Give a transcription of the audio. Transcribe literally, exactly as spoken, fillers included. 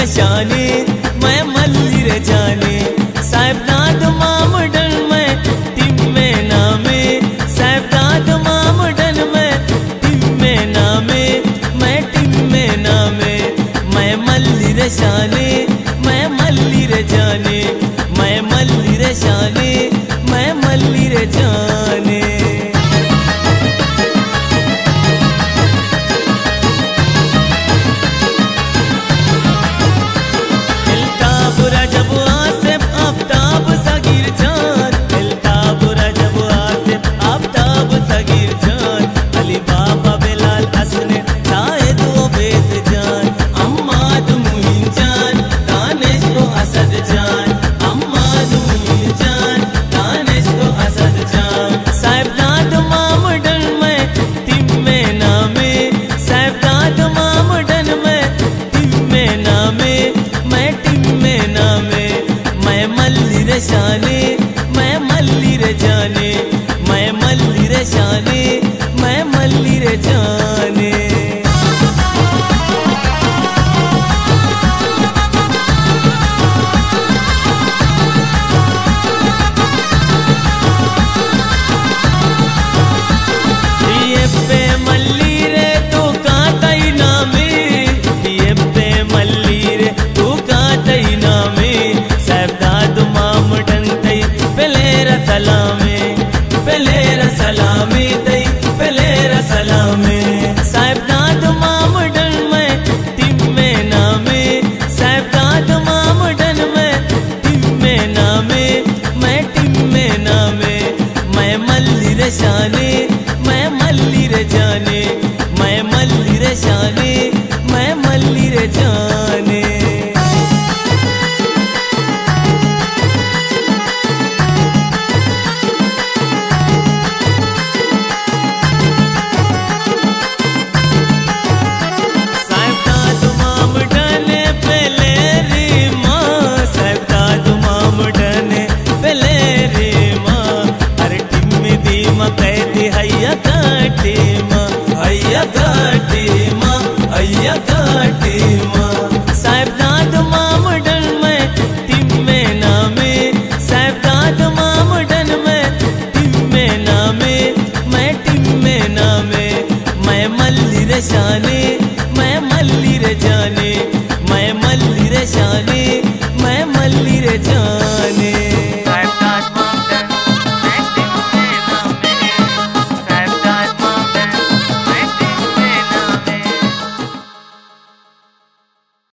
रशाने मैं मल्ली रे जाने साहिब दाद मामडन में टिम्मे नामे साहिब दाद मामडन में टिम्मे नामे मैं टिम्मे नामे मैं मल्ली रशाने मैं मल्ली रे जाने मैं मल्ली रशाने मैं मल्ली रे जाने। रशाने मैं मल्ली रे जाने मैं मल्ली रे शाने मैं मल्ली रे जाने।